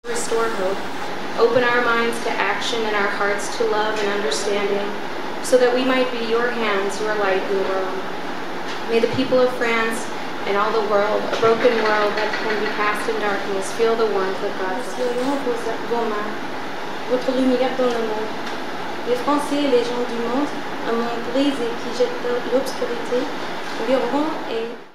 Restore hope. Open our minds to action and our hearts to love and understanding, so that we might be your hands, your light in the world. May the people of France and all the world, a broken world that can be cast in darkness, feel the warmth of God's love. Soyons vos mains, votre lumière dans le monde. Les Français et les gens du monde, un monde brisé qui jette l'obscurité, liront et